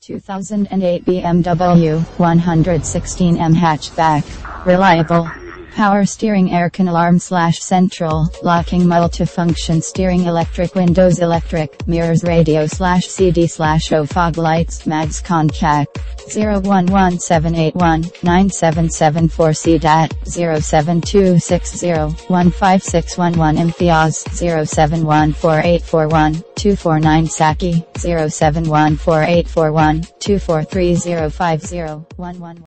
2008 BMW 116M hatchback. Reliable. Power steering, aircon alarm / central locking, multifunction steering, electric windows, electric mirrors, radio / CD / O, fog lights, mags, contact 0117819774, CDAT 07260156111, Imtiaz 0714841249, Saki 0714841243, 05011.